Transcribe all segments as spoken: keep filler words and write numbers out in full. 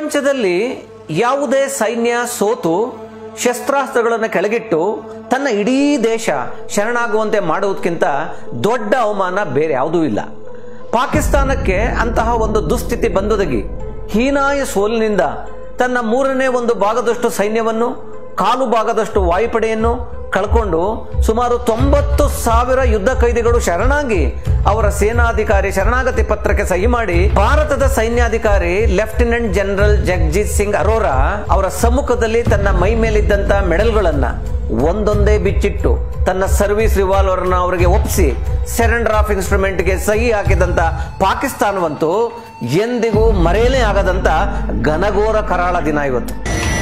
ಪ್ರಪಂಚದಲ್ಲಿ ಯಾವುದೇ ಸೈನ್ಯ ಸೋತು ಶಸ್ತ್ರಾಸ್ತ್ರಗಳನ್ನು ಕೆಳಗಿಟ್ಟು ತನ್ನ ಇಡೀ ದೇಶ ಶರಣಾಗುವಂತೆ ಮಾಡುವುದಕ್ಕಿಂತ ದೊಡ್ಡ ಅವಮಾನ ಬೇರೆ ಯಾವುದೂ ಇಲ್ಲ. ಪಾಕಿಸ್ತಾನಕ್ಕೆ ಅಂತಹ ಒಂದು ದುಸ್ಥಿತಿ ಬಂದೊದಗಿ ಹೀನಾಯ ಸೋಲಿನಿಂದ ತನ್ನ ಮೂರನೇ ಒಂದು ಭಾಗದಷ್ಟು ಸೈನ್ಯವನ್ನು, ಕಾಲು ಭಾಗದಷ್ಟು ವಾಯುಪಡೆಯನ್ನು ಕಳ್ಕೊಂಡು ಸುಮಾರು ತೊಂಬತ್ತು ಸಾವಿರ ಯುದ್ಧ ಕೈದಿಗಳು ಶರಣಾಗಿ ಅವರ ಸೇನಾಧಿಕಾರಿ ಶರಣಾಗತಿ ಪತ್ರಕ್ಕೆ ಸಹಿ ಮಾಡಿ ಭಾರತದ ಸೈನ್ಯಾಧಿಕಾರಿ ಲೆಫ್ಟಿನೆಂಟ್ ಜನರಲ್ ಜಗಜಿತ್ ಸಿಂಗ್ ಅರೋರಾ ಅವರ ಸಮ್ಮುಖದಲ್ಲಿ ತನ್ನ ಮೈ ಮೇಲಿದ್ದಂತ ಮೆಡಲ್ಗಳನ್ನ ಒಂದೊಂದೇ ಬಿಚ್ಚಿಟ್ಟು ತನ್ನ ಸರ್ವಿಸ್ ರಿವಾಲ್ವರ್ ಅನ್ನು ಅವರಿಗೆ ಒಪ್ಪಿಸಿ ಸರೆಂಡರ್ ಆಫ್ ಇನ್ಸ್ಟ್ರೂಮೆಂಟ್ ಗೆ ಸಹಿ ಹಾಕಿದಂತ ಪಾಕಿಸ್ತಾನವಂತೂ ಎಂದಿಗೂ ಮರೆಯಲೇ ಆಗದಂತ ಘನಘೋರ ಕರಾಳ ದಿನ ಇವತ್ತು.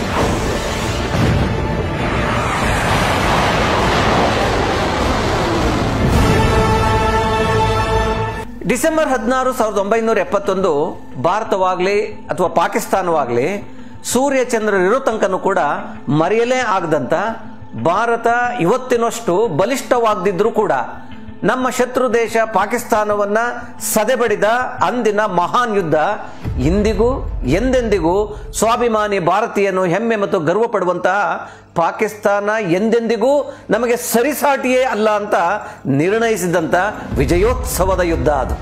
ಡಿಸೆಂಬರ್ ಹದಿನಾರು ಸಾವಿರದ ಒಂಬೈನೂರ ಎಪ್ಪತ್ತೊಂದು ಭಾರತವಾಗ್ಲಿ ಅಥವಾ ಪಾಕಿಸ್ತಾನವಾಗ್ಲಿ ಸೂರ್ಯ ಚಂದ್ರರಿರೋ ತನಕನೂ ಕೂಡ ಮರೆಯಲೇ ಆಗದಂತ ಭಾರತ ಇವತ್ತಿನಷ್ಟು ಬಲಿಷ್ಠವಾಗದಿದ್ರೂ ಕೂಡ ನಮ್ಮ ಶತ್ರು ದೇಶ ಪಾಕಿಸ್ತಾನವನ್ನ ಸದೆಬಡಿದ ಅಂದಿನ ಮಹಾನ್ ಯುದ್ಧ ಇಂದಿಗೂ ಎಂದೆಂದಿಗೂ ಸ್ವಾಭಿಮಾನಿ ಭಾರತೀಯನು ಹೆಮ್ಮೆ ಮತ್ತು ಗರ್ವ ಪಡುವಂತಹ ಪಾಕಿಸ್ತಾನ ಎಂದೆಂದಿಗೂ ನಮಗೆ ಸರಿಸಾಟಿಯೇ ಅಲ್ಲ ಅಂತ ನಿರ್ಣಯಿಸಿದಂತ ವಿಜಯೋತ್ಸವದ ಯುದ್ಧ ಅದು.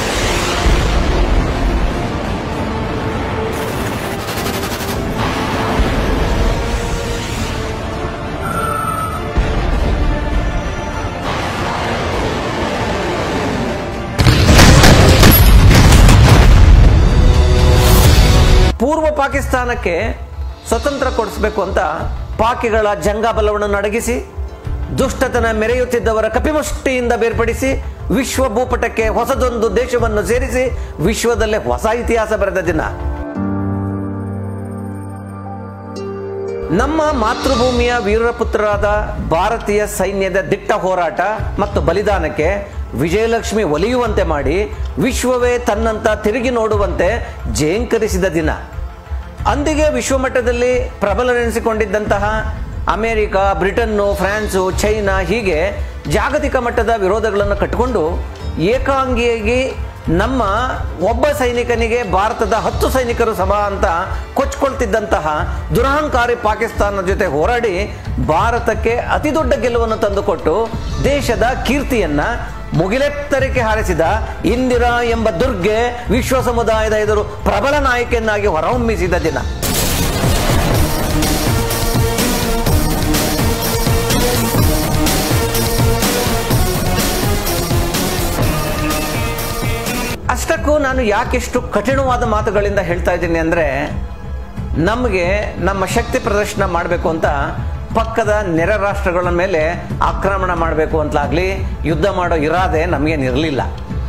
ಪೂರ್ವ ಪಾಕಿಸ್ತಾನಕ್ಕೆ ಸ್ವತಂತ್ರ ಕೊಡಿಸಬೇಕು ಅಂತ ಪಾಕಿಗಳ ಜಂಗಾಬಲವನ್ನು ಅಡಗಿಸಿ ದುಷ್ಟತನ ಮೆರೆಯುತ್ತಿದ್ದವರ ಕಪಿಮುಷ್ಟಿಯಿಂದ ಬೇರ್ಪಡಿಸಿ ವಿಶ್ವ ಭೂಪಟಕ್ಕೆ ಹೊಸದೊಂದು ದೇಶವನ್ನು ಸೇರಿಸಿ ವಿಶ್ವದಲ್ಲೇ ಹೊಸ ಇತಿಹಾಸ ಬರೆದ ದಿನ. ನಮ್ಮ ಮಾತೃಭೂಮಿಯ ವೀರಪುತ್ರರಾದ ಭಾರತೀಯ ಸೈನ್ಯದ ದಿಟ್ಟ ಹೋರಾಟ ಮತ್ತು ಬಲಿದಾನಕ್ಕೆ ವಿಜಯಲಕ್ಷ್ಮಿ ಒಲಿಯುವಂತೆ ಮಾಡಿ ವಿಶ್ವವೇ ತನ್ನಂತ ತಿರುಗಿ ನೋಡುವಂತೆ ಜೇಂಕರಿಸಿದ ದಿನ. ಅಂದಿಗೆ ವಿಶ್ವಮಟ್ಟದಲ್ಲಿ ಪ್ರಬಲರೆನಿಸಿಕೊಂಡಿದ್ದಂತಹ ಅಮೆರಿಕ, ಬ್ರಿಟನ್ನು, ಫ್ರಾನ್ಸು, ಚೈನಾ ಹೀಗೆ ಜಾಗತಿಕ ಮಟ್ಟದ ವಿರೋಧಗಳನ್ನು ಕಟ್ಟಿಕೊಂಡು ಏಕಾಂಗಿಯಾಗಿ ನಮ್ಮ ಒಬ್ಬ ಸೈನಿಕನಿಗೆ ಭಾರತದ ಹತ್ತು ಸೈನಿಕರು ಸಮ ಅಂತ ಕೊಚ್ಕೊಳ್ತಿದ್ದಂತಹ ದುರಹಂಕಾರಿ ಪಾಕಿಸ್ತಾನದ ಜೊತೆ ಹೋರಾಡಿ ಭಾರತಕ್ಕೆ ಅತಿ ದೊಡ್ಡ ಗೆಲುವನ್ನು ತಂದುಕೊಟ್ಟು ದೇಶದ ಕೀರ್ತಿಯನ್ನ ಮುಗಿಲೆತ್ತರಕ್ಕೆ ಹಾರಿಸಿದ ಇಂದಿರಾ ಎಂಬ ದುರ್ಗೆ ವಿಶ್ವ ಸಮುದಾಯದ ಎದುರು ಪ್ರಬಲ ನಾಯಕಿಯನ್ನಾಗಿ ಹೊರಹೊಮ್ಮಿಸಿದ ದಿನ. ಅಷ್ಟಕ್ಕೂ ನಾನು ಯಾಕೆಷ್ಟು ಕಠಿಣವಾದ ಮಾತುಗಳಿಂದ ಹೇಳ್ತಾ ಇದ್ದೀನಿ ಅಂದ್ರೆ, ನಮಗೆ ನಮ್ಮ ಶಕ್ತಿ ಪ್ರದರ್ಶನ ಮಾಡಬೇಕು ಅಂತ ಪಕ್ಕದ ನೆರೆ ರಾಷ್ಟ್ರಗಳ ಮೇಲೆ ಆಕ್ರಮಣ ಮಾಡಬೇಕು ಅಂತಲಾಗ್ಲಿ ಯುದ್ಧ ಮಾಡೋ ಇರಾದೆ ನಮಗೇನಿರಲಿಲ್ಲ.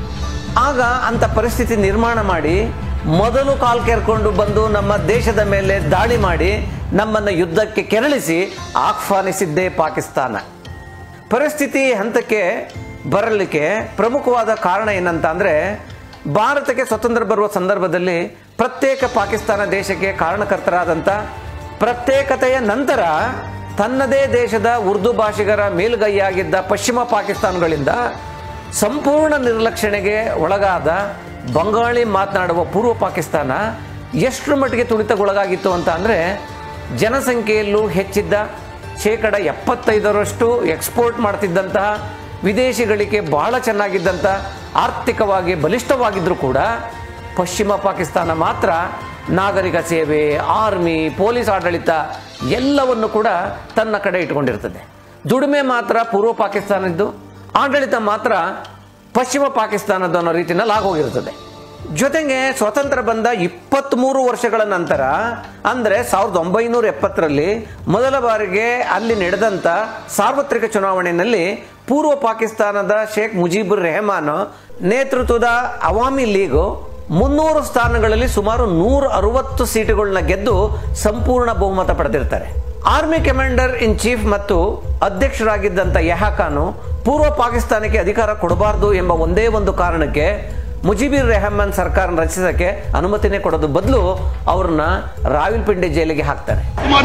ಆಗ ಅಂತ ಪರಿಸ್ಥಿತಿ ನಿರ್ಮಾಣ ಮಾಡಿ ಮೊದಲು ಕಾಲ್ ಕೆರ್ಕೊಂಡು ಬಂದು ನಮ್ಮ ದೇಶದ ಮೇಲೆ ದಾಳಿ ಮಾಡಿ ನಮ್ಮನ್ನು ಯುದ್ಧಕ್ಕೆ ಕೆರಳಿಸಿ ಆಹ್ವಾನಿಸಿದ್ದೇ ಪಾಕಿಸ್ತಾನ. ಪರಿಸ್ಥಿತಿ ಹಂತಕ್ಕೆ ಬರಲಿಕ್ಕೆ ಪ್ರಮುಖವಾದ ಕಾರಣ ಏನಂತ ಅಂದ್ರೆ, ಭಾರತಕ್ಕೆ ಸ್ವತಂತ್ರ ಬರುವ ಸಂದರ್ಭದಲ್ಲಿ ಪ್ರತ್ಯೇಕ ಪಾಕಿಸ್ತಾನ ದೇಶಕ್ಕೆ ಕಾರಣಕರ್ತರಾದಂಥ ಪ್ರತ್ಯೇಕತೆಯ ನಂತರ ತನ್ನದೇ ದೇಶದ ಉರ್ದು ಭಾಷಿಗರ ಮೇಲುಗೈಯಾಗಿದ್ದ ಪಶ್ಚಿಮ ಪಾಕಿಸ್ತಾನಗಳಿಂದ ಸಂಪೂರ್ಣ ನಿರ್ಲಕ್ಷಣೆಗೆ ಒಳಗಾದ ಬಂಗಾಳಿ ಮಾತನಾಡುವ ಪೂರ್ವ ಪಾಕಿಸ್ತಾನ ಎಷ್ಟು ಮಟ್ಟಿಗೆ ತುಳಿತಗೊಳಗಾಗಿತ್ತು ಅಂತ ಅಂದರೆ, ಜನಸಂಖ್ಯೆಯಲ್ಲೂ ಹೆಚ್ಚಿದ್ದ ಶೇಕಡ ಎಪ್ಪತ್ತೈದರಷ್ಟು ಎಕ್ಸ್ಪೋರ್ಟ್ ಮಾಡ್ತಿದ್ದಂತಹ ವಿದೇಶಿಗಳಿಗೆ ಬಹಳ ಚೆನ್ನಾಗಿದ್ದಂಥ ಆರ್ಥಿಕವಾಗಿ ಬಲಿಷ್ಠವಾಗಿದ್ದರೂ ಕೂಡ ಪಶ್ಚಿಮ ಪಾಕಿಸ್ತಾನ ಮಾತ್ರ ನಾಗರಿಕ ಸೇವೆ, ಆರ್ಮಿ, ಪೊಲೀಸ್ ಆಡಳಿತ ಎಲ್ಲವನ್ನು ಕೂಡ ತನ್ನ ಕಡೆ ಇಟ್ಕೊಂಡಿರ್ತದೆ. ದುಡಿಮೆ ಮಾತ್ರ ಪೂರ್ವ ಪಾಕಿಸ್ತಾನದ್ದು, ಆಡಳಿತ ಮಾತ್ರ ಪಶ್ಚಿಮ ಪಾಕಿಸ್ತಾನದ ಅನ್ನೋ ರೀತಿಯಲ್ಲಿ ಆಗೋಗಿರ್ತದೆ. ಜೊತೆಗೆ ಸ್ವತಂತ್ರ ಬಂದ ಇಪ್ಪತ್ತ್ಮೂರು ವರ್ಷಗಳ ನಂತರ ಅಂದರೆ ಸಾವಿರದ ಒಂಬೈನೂರ ಎಪ್ಪತ್ತರಲ್ಲಿ ಮೊದಲ ಬಾರಿಗೆ ಅಲ್ಲಿ ನಡೆದಂಥ ಸಾರ್ವತ್ರಿಕ ಚುನಾವಣೆಯಲ್ಲಿ ಪೂರ್ವ ಪಾಕಿಸ್ತಾನದ ಶೇಖ್ ಮುಜೀಬುರ್ ರೆಹಮಾನ್ ನೇತೃತ್ವದ ಅವಾಮಿ ಲೀಗ್ ಮುನ್ನೂರು ಸ್ಥಾನಗಳಲ್ಲಿ ಸುಮಾರು ನೂರ ಅರವತ್ತು ಸೀಟುಗಳನ್ನ ಗೆದ್ದು ಸಂಪೂರ್ಣ ಬಹುಮತ ಪಡೆದಿರ್ತಾರೆ. ಆರ್ಮಿ ಕಮಾಂಡರ್ ಇನ್ ಚೀಫ್ ಮತ್ತು ಅಧ್ಯಕ್ಷರಾಗಿದ್ದಂಥ ಯಹ್ಯಾ ಖಾನ್ ಪೂರ್ವ ಪಾಕಿಸ್ತಾನಕ್ಕೆ ಅಧಿಕಾರ ಕೊಡಬಾರದು ಎಂಬ ಒಂದೇ ಒಂದು ಕಾರಣಕ್ಕೆ ಮುಜಿಬುರ್ ರೆಹಮಾನ್ ಸರ್ಕಾರ ರಚಿಸಕ್ಕೆ ಅನುಮತಿನೇ ಕೊಡೋದು ಬದಲು ಅವ್ರನ್ನ ರಾವಲ್ಪಿಂಡಿ ಜೈಲಿಗೆ ಹಾಕ್ತಾರೆ.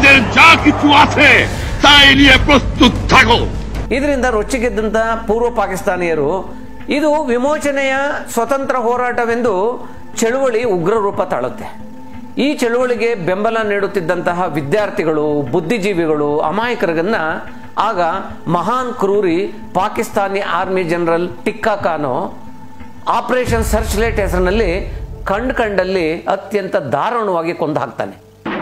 ಇದರಿಂದ ರೊಚ್ಚಿಗೆದ್ದಂತ ಪೂರ್ವ ಪಾಕಿಸ್ತಾನಿಯರು ಇದು ವಿಮೋಚನೆಯ ಸ್ವತಂತ್ರ ಹೋರಾಟವೆಂದು ಚಳುವಳಿ ಉಗ್ರ ರೂಪ ತಾಳುತ್ತೆ. ಈ ಚಳುವಳಿಗೆ ಬೆಂಬಲ ನೀಡುತ್ತಿದ್ದಂತಹ ವಿದ್ಯಾರ್ಥಿಗಳು, ಬುದ್ಧಿಜೀವಿಗಳು, ಅಮಾಯಕರನ್ನ ಆಗ ಮಹಾನ್ ಕ್ರೂರಿ Pakistani army general Tikka Khan operation searchlight ಹೆಸರಿನಲ್ಲಿ ಕಂಡ್ ಕಂಡಲ್ಲಿ ಅತ್ಯಂತ ದಾರುಣವಾಗಿ ಕೊಂದು ಹಾಕ್ತಾನೆ.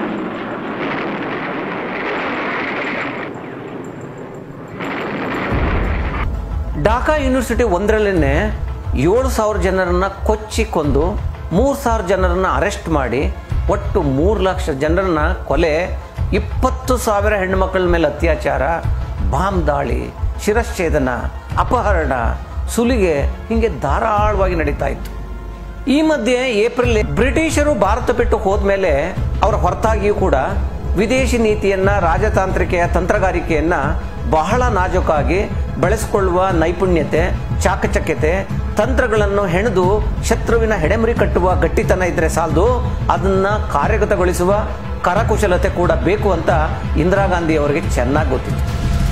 ಢಾಕಾ ಯೂನಿವರ್ಸಿಟಿ ಒಂದರಲ್ಲೇನೆ ಏಳು ಸಾವಿರ ಜನರನ್ನ ಕೊಚ್ಚಿ ಕೊಂದು ಮೂರು ಸಾವಿರ ಜನರನ್ನ ಅರೆಸ್ಟ್ ಮಾಡಿ ಒಟ್ಟು ಮೂರು ಲಕ್ಷ ಜನರನ್ನ ಕೊಲೆ, ಇಪ್ಪತ್ತು ಸಾವಿರ ಹೆಣ್ಣುಮಕ್ಕಳ ಮೇಲೆ ಅತ್ಯಾಚಾರ, ಬಾಂಬ್ ದಾಳಿ, ಶಿರಶ್ಛೇದನ, ಅಪಹರಣ, ಸುಲಿಗೆ ಹೀಗೆ ಧಾರಾಳವಾಗಿ ನಡೀತಾ ಇತ್ತು. ಈ ಮಧ್ಯೆ ಏಪ್ರಿಲ್ ಬ್ರಿಟಿಷರು ಭಾರತ ಬಿಟ್ಟು ಹೋದ್ಮೇಲೆ ಅವರ ಹೊರತಾಗಿಯೂ ಕೂಡ ವಿದೇಶಿ ನೀತಿಯನ್ನ, ರಾಜತಾಂತ್ರಿಕೆಯ ತಂತ್ರಗಾರಿಕೆಯನ್ನ ಬಹಳ ನಾಜೂಕಾಗಿ ಬೆಳೆಸಿಕೊಳ್ಳುವ ನೈಪುಣ್ಯತೆ, ಚಾಕಚಕ್ಯತೆ, ತಂತ್ರಗಳನ್ನು ಹೆಣೆದು ಶತ್ರುವಿನ ಹೆಡೆಮರಿ ಕಟ್ಟುವ ಗಟ್ಟಿತನ ಇದ್ರೆ ಸಾಲದು, ಅದನ್ನ ಕಾರ್ಯಗತಗೊಳಿಸುವ ಕರಕುಶಲತೆ ಕೂಡ ಬೇಕು ಅಂತ ಇಂದಿರಾ ಗಾಂಧಿ ಅವರಿಗೆ ಚೆನ್ನಾಗಿ ಗೊತ್ತಿತ್ತು.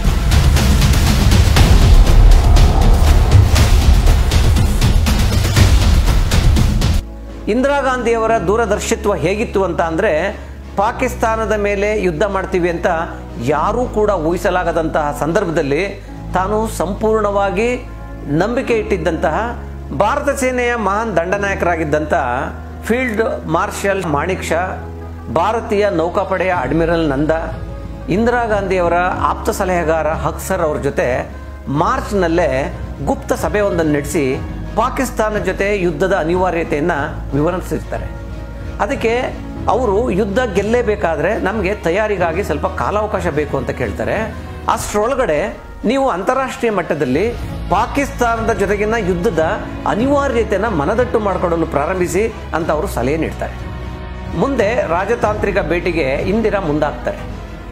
ಇಂದಿರಾ ಗಾಂಧಿಯವರ ದೂರದರ್ಶಿತ್ವ ಹೇಗಿತ್ತು ಅಂತ ಅಂದರೆ, ಪಾಕಿಸ್ತಾನದ ಮೇಲೆ ಯುದ್ಧ ಮಾಡ್ತೀವಿ ಅಂತ ಯಾರೂ ಕೂಡ ಊಹಿಸಲಾಗದಂತಹ ಸಂದರ್ಭದಲ್ಲಿ ತಾನು ಸಂಪೂರ್ಣವಾಗಿ ನಂಬಿಕೆ ಇಟ್ಟಿದ್ದಂತಹ ಭಾರತ ಸೇನೆಯ ಮಹಾನ್ ದಂಡನಾಯಕರಾಗಿದ್ದಂಥ ಫೀಲ್ಡ್ ಮಾರ್ಷಲ್ ಮಾಣಿಕ್ ಶಾ, ಭಾರತೀಯ ನೌಕಾಪಡೆಯ ಅಡ್ಮಿರಲ್ ನಂದ, ಇಂದಿರಾ ಗಾಂಧಿಯವರ ಆಪ್ತ ಸಲಹೆಗಾರ ಹಕ್ಸರ್ ಅವ್ರ ಜೊತೆ ಮಾರ್ಚ್ನಲ್ಲೇ ಗುಪ್ತ ಸಭೆಯೊಂದನ್ನು ನಡೆಸಿ ಪಾಕಿಸ್ತಾನ ಜೊತೆ ಯುದ್ಧದ ಅನಿವಾರ್ಯತೆಯನ್ನು ವಿವರಿಸಿರ್ತಾರೆ. ಅದಕ್ಕೆ ಅವರು ಯುದ್ಧ ಗೆಲ್ಲೇಬೇಕಾದ್ರೆ ನಮಗೆ ತಯಾರಿಗಾಗಿ ಸ್ವಲ್ಪ ಕಾಲಾವಕಾಶ ಬೇಕು ಅಂತ ಕೇಳ್ತಾರೆ. ಅಷ್ಟರೊಳಗಡೆ ನೀವು ಅಂತಾರಾಷ್ಟ್ರೀಯ ಮಟ್ಟದಲ್ಲಿ ಪಾಕಿಸ್ತಾನದ ಜೊತೆಗಿನ ಯುದ್ಧದ ಅನಿವಾರ್ಯತೆಯನ್ನು ಮನದಟ್ಟು ಮಾಡಿಕೊಳ್ಳಲು ಪ್ರಾರಂಭಿಸಿ ಅಂತ ಅವರು ಸಲಹೆ ನೀಡ್ತಾರೆ. ಮುಂದೆ ರಾಜತಾಂತ್ರಿಕ ಭೇಟಿಗೆ ಇಂದಿರಾ ಮುಂದಾಗ್ತಾರೆ.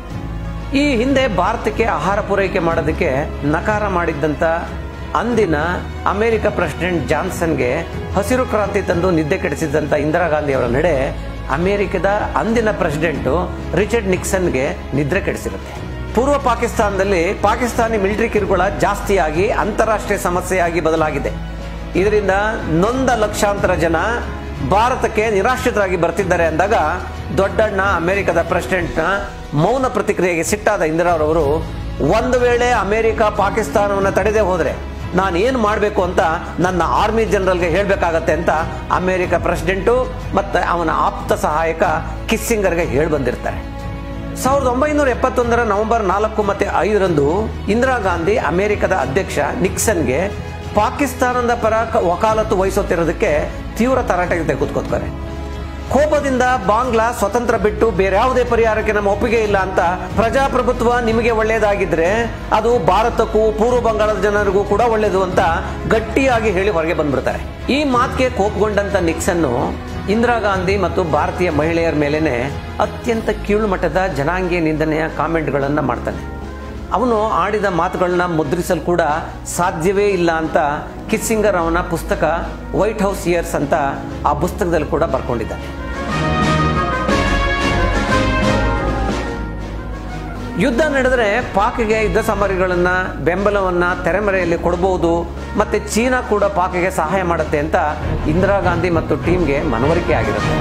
ಈ ಹಿಂದೆ ಭಾರತಕ್ಕೆ ಆಹಾರ ಪೂರೈಕೆ ಮಾಡೋದಕ್ಕೆ ನಕಾರ ಮಾಡಿದ್ದಂಥ ಅಂದಿನ ಅಮೆರಿಕ ಪ್ರೆಸಿಡೆಂಟ್ ಜಾನ್ಸನ್ಗೆ ಹಸಿರು ಕ್ರಾಂತಿ ತಂದು ನಿದ್ದೆ ಕೆಡಿಸಿದಂಥ ಇಂದಿರಾ ಗಾಂಧಿ ಅವರ ನಡೆ ಅಮೆರಿಕದ ಅಂದಿನ ಪ್ರೆಸಿಡೆಂಟು ರಿಚರ್ಡ್ ನಿಕ್ಸನ್ಗೆ ನಿದ್ರೆ ಕೆಡಿಸಿರುತ್ತೆ. ಪೂರ್ವ ಪಾಕಿಸ್ತಾನದಲ್ಲಿ ಪಾಕಿಸ್ತಾನಿ ಮಿಲಿಟರಿ ಕಿರುಕುಳ ಜಾಸ್ತಿಯಾಗಿ ಅಂತಾರಾಷ್ಟ್ರೀಯ ಸಮಸ್ಯೆಯಾಗಿ ಬದಲಾಗಿದೆ. ಇದರಿಂದ ನೊಂದ ಲಕ್ಷಾಂತರ ಜನ ಭಾರತಕ್ಕೆ ನಿರಾಶ್ರಿತರಾಗಿ ಬರ್ತಿದ್ದಾರೆ ಅಂದಾಗ ದೊಡ್ಡಣ್ಣ ಅಮೆರಿಕದ ಪ್ರೆಸಿಡೆಂಟ್ನ ಮೌನ ಪ್ರತಿಕ್ರಿಯೆಗೆ ಸಿಟ್ಟಾದ ಇಂದಿರಾ ಅವರು, ಒಂದು ವೇಳೆ ಅಮೆರಿಕ ಪಾಕಿಸ್ತಾನವನ್ನು ತಡೆದೇ ಹೋದರೆ ನಾನು ಏನು ಮಾಡಬೇಕು ಅಂತ ನನ್ನ ಆರ್ಮಿ ಜನರಲ್ಗೆ ಹೇಳಬೇಕಾಗತ್ತೆ ಅಂತ ಅಮೆರಿಕ ಪ್ರೆಸಿಡೆಂಟು ಮತ್ತು ಅವನ ಆಪ್ತ ಸಹಾಯಕ ಕಿಸ್ಸಿಂಗರ್ಗೆ ಹೇಳಿ ಬಂದಿರ್ತಾರೆ. ಸಾವಿರದ ಒಂಬೈನೂರ ಎಪ್ಪತ್ತೊಂದರ ನವೆಂಬರ್ ನಾಲ್ಕು ಮತ್ತು ಐದರಂದು ಇಂದಿರಾ ಗಾಂಧಿ ಅಮೆರಿಕದ ಅಧ್ಯಕ್ಷ ನಿಕ್ಸನ್ಗೆ ಪಾಕಿಸ್ತಾನದ ಪರ ವಕಾಲತ್ತು ವಹಿಸುತ್ತಿರೋದಕ್ಕೆ ತೀವ್ರ ತರಾಟೆಗೆ ತೆಗೆದುಕೊತ್ತಾರೆ. ಕೋಪದಿಂದ ಬಾಂಗ್ಲಾ ಸ್ವತಂತ್ರ ಬಿಟ್ಟು ಬೇರೆ ಯಾವುದೇ ಪರಿಹಾರಕ್ಕೆ ನಮ್ಮ ಒಪ್ಪಿಗೆ ಇಲ್ಲ ಅಂತ, ಪ್ರಜಾಪ್ರಭುತ್ವ ನಿಮಗೆ ಒಳ್ಳೆಯದಾಗಿದ್ರೆ ಅದು ಭಾರತಕ್ಕೂ ಪೂರ್ವ ಬಂಗಾಳದ ಜನರಿಗೂ ಕೂಡ ಒಳ್ಳೆಯದು ಅಂತ ಗಟ್ಟಿಯಾಗಿ ಹೇಳಿ ಹೊರಗೆ ಬಂದ್ಬಿಡ್ತಾರೆ. ಈ ಮಾತಿಗೆ ಕೋಪಗೊಂಡಂತ ನಿಕ್ಸನ್ನು ಇಂದಿರಾ ಗಾಂಧಿ ಮತ್ತು ಭಾರತೀಯ ಮಹಿಳೆಯರ ಮೇಲೇನೆ ಅತ್ಯಂತ ಕೀಳು ಮಟ್ಟದ ಜನಾಂಗೀಯ ನಿಂದನೆಯ ಕಾಮೆಂಟ್ಗಳನ್ನು ಮಾಡ್ತಾನೆ. ಅವನು ಆಡಿದ ಮಾತುಗಳನ್ನ ಮುದ್ರಿಸಲು ಕೂಡ ಸಾಧ್ಯವೇ ಇಲ್ಲ ಅಂತ ಕಿಸ್ಸಿಂಗರ್ ಅವನ ಪುಸ್ತಕ ವೈಟ್ ಹೌಸ್ ಇಯರ್ಸ್ ಅಂತ ಆ ಪುಸ್ತಕದಲ್ಲಿ ಕೂಡ ಬರ್ಕೊಂಡಿದ್ದಾನೆ. ಯುದ್ಧ ನಡೆದರೆ ಪಾಕ್ಗೆ ಯುದ್ಧ ಸಾಮಗ್ರಿಗಳನ್ನ ಬೆಂಬಲವನ್ನ ತೆರೆಮರೆಯಲ್ಲಿ ಕೊಡಬಹುದು, ಮತ್ತೆ ಚೀನಾ ಕೂಡ ಪಾಕ್ಗೆ ಸಹಾಯ ಮಾಡುತ್ತೆ ಅಂತ ಇಂದಿರಾ ಗಾಂಧಿ ಮತ್ತು ಟೀಮ್ಗೆ ಮನವರಿಕೆ ಆಗಿರುತ್ತೆ.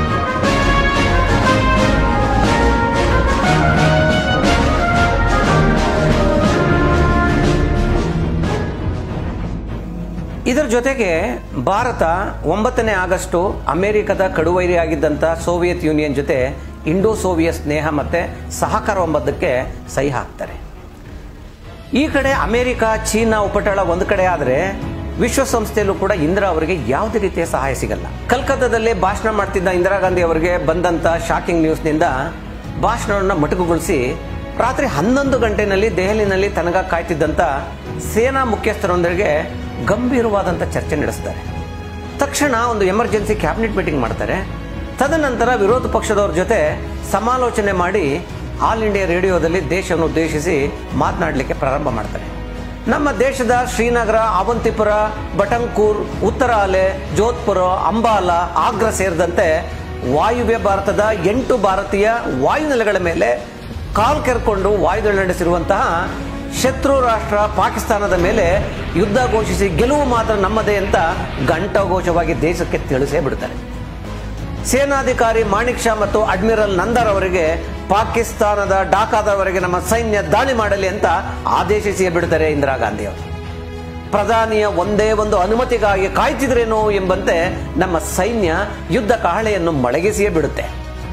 ಇದರ ಜೊತೆಗೆ ಭಾರತ ಒಂಬತ್ತನೇ ಆಗಸ್ಟು ಅಮೆರಿಕದ ಕಡುವೈರಿಯಾಗಿದ್ದಂಥ ಸೋವಿಯತ್ ಯೂನಿಯನ್ ಜೊತೆ ಇಂಡೋ ಸೋವಿಯತ್ ಸ್ನೇಹ ಮತ್ತು ಸಹಕಾರ ಒಪ್ಪಂದಕ್ಕೆ ಸಹಿ ಹಾಕ್ತಾರೆ. ಈ ಕಡೆ ಅಮೆರಿಕ, ಚೀನಾ ಉಪಟಳ ಒಂದು ಕಡೆ ಆದರೆ ವಿಶ್ವಸಂಸ್ಥೆಯಲ್ಲೂ ಕೂಡ ಇಂದಿರಾ ಅವರಿಗೆ ಯಾವುದೇ ರೀತಿಯ ಸಹಾಯ ಸಿಗಲ್ಲ. ಕಲ್ಕತ್ತಾದಲ್ಲಿ ಭಾಷಣ ಮಾಡ್ತಿದ್ದ ಇಂದಿರಾ ಗಾಂಧಿ ಅವರಿಗೆ ಬಂದಂಥ ಶಾಕಿಂಗ್ ನ್ಯೂಸ್ನಿಂದ ಭಾಷಣವನ್ನು ಮೊಟಕುಗೊಳಿಸಿ ರಾತ್ರಿ ಹನ್ನೊಂದು ಗಂಟೆನಲ್ಲಿ ದೆಹಲಿನಲ್ಲಿ ತನಗ ಕಾಯ್ತಿದ್ದಂಥ ಸೇನಾ ಮುಖ್ಯಸ್ಥರೊಂದಿಗೆ ಗಂಭೀರವಾದಂಥ ಚರ್ಚೆ ನಡೆಸ್ತಾರೆ. ತಕ್ಷಣ ಒಂದು ಎಮರ್ಜೆನ್ಸಿ ಕ್ಯಾಬಿನೆಟ್ ಮೀಟಿಂಗ್ ಮಾಡ್ತಾರೆ. ತದನಂತರ ವಿರೋಧ ಪಕ್ಷದವ್ರ ಜೊತೆ ಸಮಾಲೋಚನೆ ಮಾಡಿ ಆಲ್ ಇಂಡಿಯಾ ರೇಡಿಯೋದಲ್ಲಿ ದೇಶವನ್ನು ಉದ್ದೇಶಿಸಿ ಮಾತನಾಡಲಿಕ್ಕೆ ಪ್ರಾರಂಭ ಮಾಡ್ತಾರೆ. ನಮ್ಮ ದೇಶದ ಶ್ರೀನಗರ, ಅವಂತಿಪುರ, ಬಟಂಕೂರ್, ಉತ್ತರ ಅಲೆ, ಜೋಧ್ಪುರ, ಅಂಬಾಲ, ಆಗ್ರಾ ಸೇರಿದಂತೆ ವಾಯುವ್ಯ ಭಾರತದ ಎಂಟು ಭಾರತೀಯ ವಾಯುನೆಲೆಗಳ ಮೇಲೆ ಕಾಲ್ ಕೆರ್ಕೊಂಡು ವಾಯುದಾಳಿ ನಡೆಸಿರುವಂತಹ ಶತ್ರು ರಾಷ್ಟ್ರ ಪಾಕಿಸ್ತಾನದ ಮೇಲೆ ಯುದ್ಧ ಘೋಷಿಸಿ ಗೆಲುವು ಮಾತ್ರ ನಮ್ಮದೇ ಅಂತ ಘಂಟಾಘೋಷವಾಗಿ ದೇಶಕ್ಕೆ ತಿಳಿಸೇ ಬಿಡ್ತಾರೆ. ಸೇನಾಧಿಕಾರಿ ಮಾಣಿಕ್ ಶಾ ಮತ್ತು ಅಡ್ಮಿರಲ್ ನಂದರ್ ಅವರಿಗೆ ಪಾಕಿಸ್ತಾನದ ಢಾಕಾದವರೆಗೆ ನಮ್ಮ ಸೈನ್ಯ ದಾಳಿ ಮಾಡಲಿ ಅಂತ ಆದೇಶಿಸಿ ಬಿಡುತ್ತಾರೆ ಇಂದಿರಾ ಗಾಂಧಿ ಅವರು. ಪ್ರಧಾನಿಯ ಒಂದೇ ಒಂದು ಅನುಮತಿಗಾಗಿ ಕಾಯ್ತಿದ್ರೇನೋ ಎಂಬಂತೆ ನಮ್ಮ ಸೈನ್ಯ ಯುದ್ಧ ಕಹಳೆಯನ್ನು ಮೊಳಗಿಸಿಯೇ ಬಿಡುತ್ತೆ.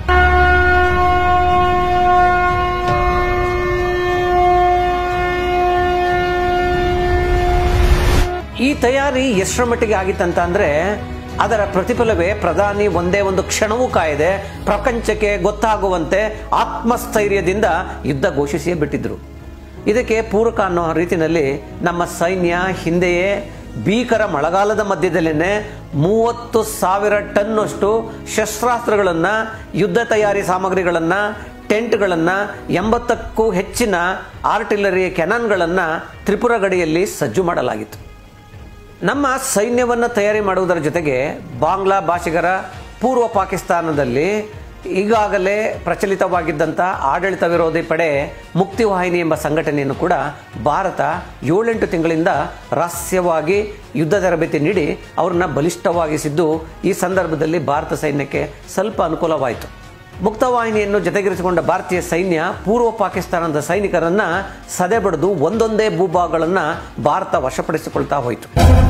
ಈ ತಯಾರಿ ಎಷ್ಟರ ಮಟ್ಟಿಗೆ ಆಗಿತ್ತಂತ ಅಂದ್ರೆ ಅದರ ಪ್ರತಿಫಲವೇ ಪ್ರಧಾನಿ ಒಂದೇ ಒಂದು ಕ್ಷಣವೂ ಕಾಯದೆ ಪ್ರಪಂಚಕ್ಕೆ ಗೊತ್ತಾಗುವಂತೆ ಆತ್ಮಸ್ಥೈರ್ಯದಿಂದ ಯುದ್ಧ ಘೋಷಿಸಿಯೇ ಬಿಟ್ಟಿದ್ರು. ಇದಕ್ಕೆ ಪೂರಕ ಅನ್ನೋ ರೀತಿಯಲ್ಲಿ ನಮ್ಮ ಸೈನ್ಯ ಹಿಂದೆಯೇ ಭೀಕರ ಮಳೆಗಾಲದ ಮಧ್ಯದಲ್ಲೇನೆ ಮೂವತ್ತು ಸಾವಿರ ಟನ್ನಷ್ಟು ಶಸ್ತ್ರಾಸ್ತ್ರಗಳನ್ನ, ಯುದ್ಧ ತಯಾರಿ ಸಾಮಗ್ರಿಗಳನ್ನ, ಟೆಂಟ್ಗಳನ್ನ, ಎಂಬತ್ತಕ್ಕೂ ಹೆಚ್ಚಿನ ಆರ್ಟಿಲರಿ ಕೆನಾನ್ಗಳನ್ನ ತ್ರಿಪುರ ಗಡಿಯಲ್ಲಿ ಸಜ್ಜು ಮಾಡಲಾಗಿತ್ತು. ನಮ್ಮ ಸೈನ್ಯವನ್ನು ತಯಾರಿ ಮಾಡುವುದರ ಜೊತೆಗೆ ಬಾಂಗ್ಲಾ ಭಾಷಿಗರ ಪೂರ್ವ ಪಾಕಿಸ್ತಾನದಲ್ಲಿ ಈಗಾಗಲೇ ಪ್ರಚಲಿತವಾಗಿದ್ದಂಥ ಆಡಳಿತ ವಿರೋಧಿ ಪಡೆ ಮುಕ್ತಿವಾಹಿನಿ ಎಂಬ ಸಂಘಟನೆಯನ್ನು ಕೂಡ ಭಾರತ ಏಳೆಂಟು ತಿಂಗಳಿಂದ ರಹಸ್ಯವಾಗಿ ಯುದ್ಧ ತರಬೇತಿ ನೀಡಿ ಅವರನ್ನ ಬಲಿಷ್ಠವಾಗಿಸಿದ್ದು ಈ ಸಂದರ್ಭದಲ್ಲಿ ಭಾರತ ಸೈನ್ಯಕ್ಕೆ ಸ್ವಲ್ಪ ಅನುಕೂಲವಾಯಿತು. ಮುಕ್ತವಾಹಿನಿಯನ್ನು ಜೊತೆಗಿರಿಸಿಕೊಂಡ ಭಾರತೀಯ ಸೈನ್ಯ ಪೂರ್ವ ಪಾಕಿಸ್ತಾನದ ಸೈನಿಕರನ್ನ ಸದೆಬಡಿದು ಒಂದೊಂದೇ ಭೂಭಾಗಗಳನ್ನ ಭಾರತ ವಶಪಡಿಸಿಕೊಳ್ತಾ ಹೋಯಿತು.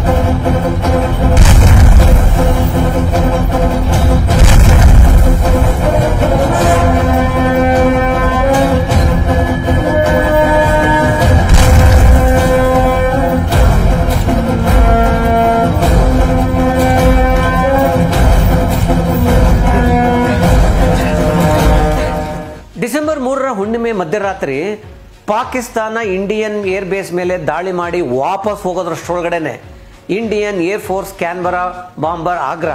ಡಿಸೆಂಬರ್ ಮೂರರ ಹುಣ್ಣಿಮೆ ಮಧ್ಯರಾತ್ರಿ ಪಾಕಿಸ್ತಾನ ಇಂಡಿಯನ್ ಏರ್ ಬೇಸ್ ಮೇಲೆ ದಾಳಿ ಮಾಡಿ ವಾಪಸ್ ಹೋಗೋದ್ರಷ್ಟೊಳಗಡೆನೆ Indian air force Canberra bomber Agra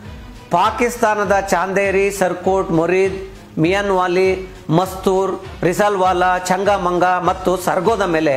ಪಾಕಿಸ್ತಾನದ ಚಾಂದೇರಿ, ಸರ್ಕೋಟ್, ಮೊರೀದ್, ಮಿಯಾನ್ವಾಲಿ, ಮಸ್ತೂರ್, ರಿಸಾಲ್ವಾಲಾ, ಚಂಗಾಮಂಗ ಮತ್ತು ಸರ್ಗೋದ ಮೇಲೆ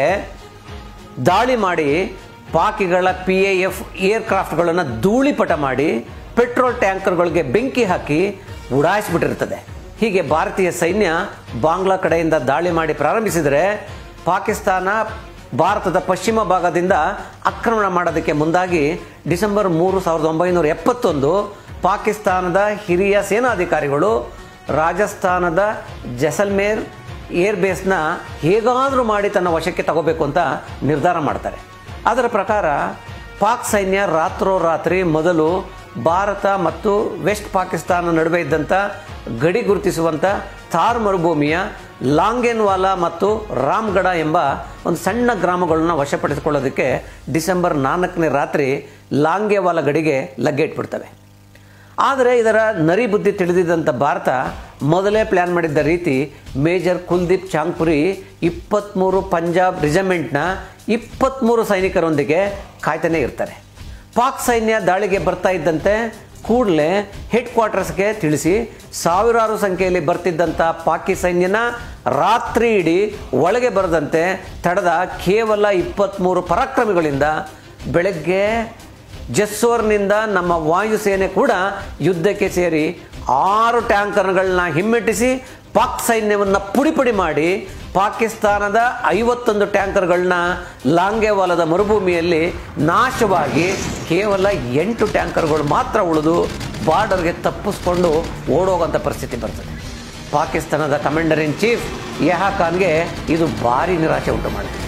ದಾಳಿ ಮಾಡಿ ಪಾಕಿಗಳ ಪಿ ಎ ಎಫ್ ಏರ್ ಕ್ರಾಫ್ಟ್ಗಳನ್ನು ಧೂಳಿಪಟ ಮಾಡಿ ಪೆಟ್ರೋಲ್ ಟ್ಯಾಂಕರ್ಗಳಿಗೆ ಬೆಂಕಿ ಹಾಕಿ ಉಡಾಯಿಸಿಬಿಟ್ಟಿರ್ತದೆ. ಹೀಗೆ ಭಾರತೀಯ ಸೈನ್ಯ ಬಾಂಗ್ಲಾ ಕಡೆಯಿಂದ ದಾಳಿ ಮಾಡಿ ಪ್ರಾರಂಭಿಸಿದರೆ ಪಾಕಿಸ್ತಾನ ಭಾರತದ ಪಶ್ಚಿಮ ಭಾಗದಿಂದ ಆಕ್ರಮಣ ಮಾಡೋದಕ್ಕೆ ಮುಂದಾಗಿ ಡಿಸೆಂಬರ್ ಮೂರು ಸಾವಿರದ ಒಂಬೈನೂರ ಎಪ್ಪತ್ತೊಂದು ಪಾಕಿಸ್ತಾನದ ಹಿರಿಯ ಸೇನಾಧಿಕಾರಿಗಳು ರಾಜಸ್ಥಾನದ ಜೈಸಲ್ಮೇರ್ ಏರ್ ಬೇಸ್ನ ಹೇಗಾದರೂ ಮಾಡಿ ತನ್ನ ವಶಕ್ಕೆ ತಗೋಬೇಕು ಅಂತ ನಿರ್ಧಾರ ಮಾಡ್ತಾರೆ. ಅದರ ಪ್ರಕಾರ ಪಾಕ್ ಸೈನ್ಯ ರಾತ್ರೋರಾತ್ರಿ ಮೊದಲು ಭಾರತ ಮತ್ತು ವೆಸ್ಟ್ ಪಾಕಿಸ್ತಾನ ನಡುವೆ ಇದ್ದಂಥ ಗಡಿ ಗುರುತಿಸುವಂಥ ಥಾರ್ ಮರುಭೂಮಿಯ ಲಾಂಗೇನ್ವಾಲಾ ಮತ್ತು ರಾಮ್ಗಢ ಎಂಬ ಒಂದು ಸಣ್ಣ ಗ್ರಾಮಗಳನ್ನು ವಶಪಡಿಸಿಕೊಳ್ಳೋದಕ್ಕೆ ಡಿಸೆಂಬರ್ ನಾಲ್ಕನೇ ರಾತ್ರಿ ಲಾಂಗೇವಾಲಾ ಗಡಿಗೆ ಲಗ್ಗೆ ಇಟ್ಬಿಡ್ತವೆ. ಆದರೆ ಇದರ ನರಿ ಬುದ್ಧಿ ತಿಳಿದಿದ್ದಂಥ ಭಾರತ ಮೊದಲೇ ಪ್ಲ್ಯಾನ್ ಮಾಡಿದ್ದ ರೀತಿ ಮೇಜರ್ ಕುಲ್ದೀಪ್ ಚಾಂಗ್ಪುರಿ ಇಪ್ಪತ್ತ್ಮೂರು ಪಂಜಾಬ್ ರೆಜಿಮೆಂಟ್ನ ಇಪ್ಪತ್ತ್ಮೂರು ಸೈನಿಕರೊಂದಿಗೆ ಕಾಯ್ತಾನೆ ಇರ್ತಾರೆ. ಪಾಕ್ ಸೈನ್ಯ ದಾಳಿಗೆ ಬರ್ತಾ ಇದ್ದಂತೆ ಕೂಡಲೇ ಹೆಡ್ ಕ್ವಾರ್ಟರ್ಸ್ಗೆ ತಿಳಿಸಿ ಸಾವಿರಾರು ಸಂಖ್ಯೆಯಲ್ಲಿ ಬರ್ತಿದ್ದಂಥ ಪಾಕಿ ಸೈನ್ಯನ ರಾತ್ರಿ ಇಡೀ ಒಳಗೆ ಬರದಂತೆ ತಡೆದ ಕೇವಲ ಇಪ್ಪತ್ತ್ಮೂರು ಪರಾಕ್ರಮಿಗಳಿಂದ ಬೆಳಗ್ಗೆ ಜೆಸ್ಸೋರ್ನಿಂದ ನಮ್ಮ ವಾಯುಸೇನೆ ಕೂಡ ಯುದ್ಧಕ್ಕೆ ಸೇರಿ ಆರು ಟ್ಯಾಂಕರ್ಗಳನ್ನ ಹಿಮ್ಮೆಟ್ಟಿಸಿ ಪಾಕ್ ಸೈನ್ಯವನ್ನು ಪುಡಿಪುಡಿ ಮಾಡಿ ಪಾಕಿಸ್ತಾನದ ಐವತ್ತೊಂದು ಟ್ಯಾಂಕರ್ಗಳನ್ನ ಲಾಂಗೇವಾಲದ ಮರುಭೂಮಿಯಲ್ಲಿ ನಾಶವಾಗಿ ಕೇವಲ ಎಂಟು ಟ್ಯಾಂಕರ್ಗಳು ಮಾತ್ರ ಉಳಿದು ಬಾರ್ಡರ್ಗೆ ತಪ್ಪಿಸ್ಕೊಂಡು ಓಡೋಗಂಥ ಪರಿಸ್ಥಿತಿ ಬರ್ತದೆ. ಪಾಕಿಸ್ತಾನದ ಕಮಾಂಡರ್ ಇನ್ ಚೀಫ್ ಯಹಾ ಖಾನ್ಗೆ ಇದು ಭಾರಿ ನಿರಾಶೆ ಉಂಟು ಮಾಡಿದೆ.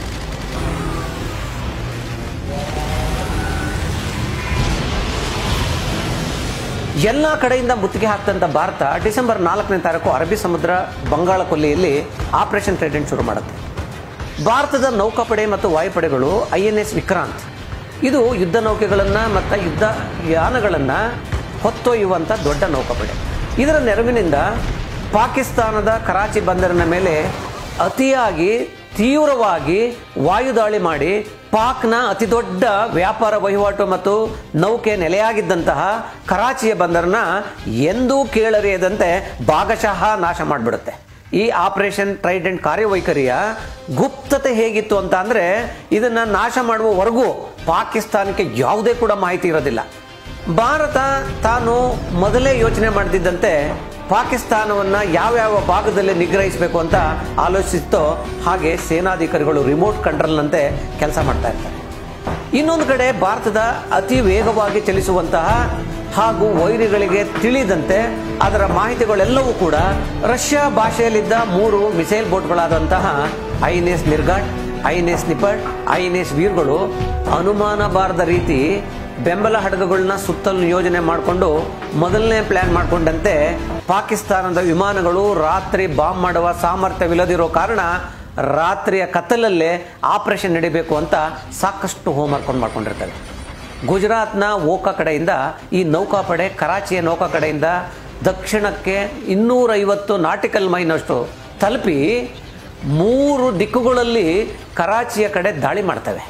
ಎಲ್ಲ ಕಡೆಯಿಂದ ಮುತ್ತಿಗೆ ಹಾಕ್ತಂಥ ಭಾರತ ಡಿಸೆಂಬರ್ ನಾಲ್ಕನೇ ತಾರೀಕು ಅರಬ್ಬಿ ಸಮುದ್ರ ಬಂಗಾಳ ಕೊಲ್ಲಿಯಲ್ಲಿ ಆಪರೇಷನ್ ಟ್ರೈಡೆಂಟ್ ಶುರು ಮಾಡುತ್ತೆ. ಭಾರತದ ನೌಕಾಪಡೆ ಮತ್ತು ವಾಯುಪಡೆಗಳು ಐ ಎನ್ ಎಸ್ ವಿಕ್ರಾಂತ್ ಇದು ಯುದ್ಧ ನೌಕೆಗಳನ್ನು ಮತ್ತು ಯುದ್ಧ ಯಾನಗಳನ್ನು ಹೊತ್ತೊಯ್ಯುವಂಥ ದೊಡ್ಡ ನೌಕಾಪಡೆ. ಇದರ ನೆರವಿನಿಂದ ಪಾಕಿಸ್ತಾನದ ಕರಾಚಿ ಬಂದರಿನ ಮೇಲೆ ಅತಿಯಾಗಿ ತೀವ್ರವಾಗಿ ವಾಯುದಾಳಿ ಮಾಡಿ ಪಾಕ್ನ ಅತಿ ದೊಡ್ಡ ವ್ಯಾಪಾರ ವಹಿವಾಟು ಮತ್ತು ನೌಕೆ ನೆಲೆಯಾಗಿದ್ದಂತಹ ಕರಾಚಿಯ ಬಂದರನ್ನ ಎಂದೂ ಕೇಳರಿಯದಂತೆ ಭಾಗಶಃ ನಾಶ ಮಾಡಿಬಿಡುತ್ತೆ. ಈ ಆಪರೇಷನ್ ಟ್ರೈಡೆಂಟ್ ಕಾರ್ಯವೈಖರಿಯ ಗುಪ್ತತೆ ಹೇಗಿತ್ತು ಅಂತ ಅಂದರೆ ಇದನ್ನು ನಾಶ ಮಾಡುವವರೆಗೂ ಪಾಕಿಸ್ತಾನಕ್ಕೆ ಯಾವುದೇ ಕೂಡ ಮಾಹಿತಿ ಇರೋದಿಲ್ಲ. ಭಾರತ ತಾನು ಮೊದಲೇ ಯೋಚನೆ ಮಾಡ್ತಿದ್ದಂತೆ ಪಾಕಿಸ್ತಾನವನ್ನು ಯಾವ್ಯಾವ ಭಾಗದಲ್ಲಿ ನಿಗ್ರಹಿಸಬೇಕು ಅಂತ ಆಲೋಚಿಸಿತ್ತೋ ಹಾಗೆ ಸೇನಾಧಿಕಾರಿಗಳು ರಿಮೋಟ್ ಕಂಟ್ರೋಲ್ನಂತೆ ಕೆಲಸ ಮಾಡ್ತಾ ಇರ್ತಾರೆ. ಇನ್ನೊಂದು ಕಡೆ ಭಾರತದ ಅತಿ ವೇಗವಾಗಿ ಚಲಿಸುವಂತಹ ಹಾಗೂ ವೈರಿಗಳಿಗೆ ತಿಳಿದಂತೆ ಅದರ ಮಾಹಿತಿಗಳೆಲ್ಲವೂ ಕೂಡ ರಷ್ಯಾ ಭಾಷೆಯಲ್ಲಿದ್ದ ಮೂರು ಮಿಸೈಲ್ ಬೋಟ್ಗಳಾದಂತಹ I N S Nirghat, I N S Nipat, I N S ವೀರ್ಗಳು ಅನುಮಾನ ಬಾರದ ರೀತಿ ಬೆಂಬಲ ಹಡಗುಗಳನ್ನ ಸುತ್ತಲೂ ಯೋಜನೆ ಮಾಡಿಕೊಂಡು ಮೊದಲನೇ ಪ್ಲಾನ್ ಮಾಡಿಕೊಂಡಂತೆ ಪಾಕಿಸ್ತಾನದ ವಿಮಾನಗಳು ರಾತ್ರಿ ಬಾಂಬ್ ಮಾಡುವ ಸಾಮರ್ಥ್ಯವಿಲ್ಲದಿರೋ ಕಾರಣ ರಾತ್ರಿಯ ಕತ್ತಲಲ್ಲೇ ಆಪರೇಷನ್ ನಡೀಬೇಕು ಅಂತ ಸಾಕಷ್ಟು ಹೋಮ್ ವರ್ಕ್ ಮಾಡ್ಕೊಂಡಿರ್ತಾರೆ. ಗುಜರಾತ್ನ ಓಕಾ ಕಡೆಯಿಂದ ಈ ನೌಕಾಪಡೆ ಕರಾಚಿಯ ನೌಕಾ ಕಡೆಯಿಂದ ದಕ್ಷಿಣಕ್ಕೆ ಇನ್ನೂರೈವತ್ತು ನಾಟಿಕಲ್ ಮೈನಷ್ಟು ತಲುಪಿ ಮೂರು ದಿಕ್ಕುಗಳಲ್ಲಿ ಕರಾಚಿಯ ಕಡೆ ದಾಳಿ ಮಾಡ್ತವೆ.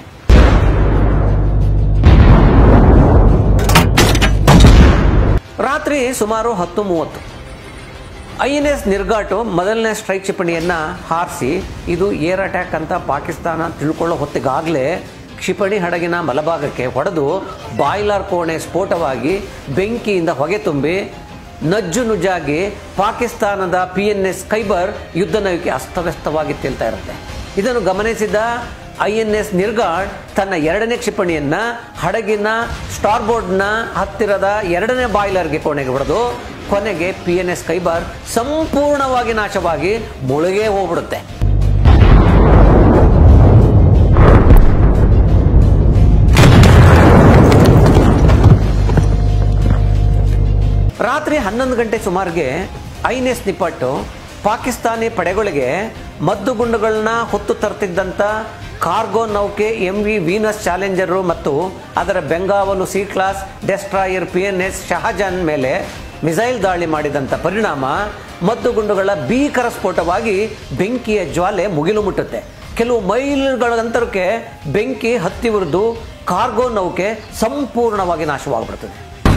ರಾತ್ರಿ ಸುಮಾರು ಹತ್ತು ಮೂವತ್ತು ಐ ಎನ್ ಎಸ್ ನಿರ್ಘಾಟು ಮೊದಲನೇ ಸ್ಟ್ರೈಕ್ ಕ್ಷಿಪಣಿಯನ್ನ ಹಾರಿಸಿ ಇದು ಏರ್ ಅಟ್ಯಾಕ್ ಅಂತ ಪಾಕಿಸ್ತಾನ ತಿಳ್ಕೊಳ್ಳೋ ಹೊತ್ತಿಗಾಗಲೇ ಕ್ಷಿಪಣಿ ಹಡಗಿನ ಬಲಭಾಗಕ್ಕೆ ಹೊಡೆದು ಬಾಯ್ಲರ್ ಕೋಣೆ ಸ್ಫೋಟವಾಗಿ ಬೆಂಕಿಯಿಂದ ಹೊಗೆ ತುಂಬಿ ನಜ್ಜು ನುಜ್ಜಾಗಿ ಪಾಕಿಸ್ತಾನದ ಪಿ ಎನ್ ಎಸ್ ಖೈಬರ್ ಯುದ್ಧ ನೌಕೆ ಅಸ್ತವ್ಯಸ್ತವಾಗಿ ತೇಲ್ತಾ ಇರುತ್ತೆ. ಇದನ್ನು ಗಮನಿಸಿದ ಐ ಎನ್ ಎಸ್ ನಿರ್ಘಾಟ್ ತನ್ನ ಎರಡನೇ ಕ್ಷಿಪಣಿಯನ್ನ ಹಡಗಿನ ಸ್ಟಾರ್ಬೋರ್ಡ್ನ ಹತ್ತಿರದ ಎರಡನೇ ಬಾಯ್ಲರ್ಗೆ ಕೋಣೆಗೆ ಹೊಡೆದು ಕೊನೆಗೆ ಪಿ ಎನ್ ಎಸ್ ಖೈಬರ್ ಸಂಪೂರ್ಣವಾಗಿ ನಾಶವಾಗಿ ಮುಳುಗೇ ಹೋಗ್ಬಿಡುತ್ತೆ. ರಾತ್ರಿ ಹನ್ನೊಂದು ಗಂಟೆ ಸುಮಾರಿಗೆ I N S Nipat Pakistani ಪಡೆಗಳಿಗೆ ಮದ್ದುಗುಂಡುಗಳನ್ನ ಹೊತ್ತು ತರ್ತಿದ್ದಂಥ ಕಾರ್ಗೋ ನೌಕೆ ಎಂ ವಿ ವೀನಸ್ ಚಾಲೆಂಜರು ಮತ್ತು ಅದರ ಬೆಂಗಾವಲು C class destroyer P N S Shahjahan ಮೇಲೆ ಮಿಸೈಲ್ ದಾಳಿ ಮಾಡಿದಂಥ ಪರಿಣಾಮ ಮದ್ದುಗುಂಡುಗಳ ಭೀಕರ ಸ್ಫೋಟವಾಗಿ ಬೆಂಕಿಯ ಜ್ವಾಲೆ ಮುಗಿಲು ಮುಟ್ಟುತ್ತೆ. ಕೆಲವು ಮೈಲುಗಳ ಅಂತರಕ್ಕೆ ಬೆಂಕಿ ಹತ್ತಿ ಉರಿದು ಕಾರ್ಗೋ ನೌಕೆ ಸಂಪೂರ್ಣವಾಗಿ ನಾಶವಾಗ್ಬಿಡ್ತದೆ.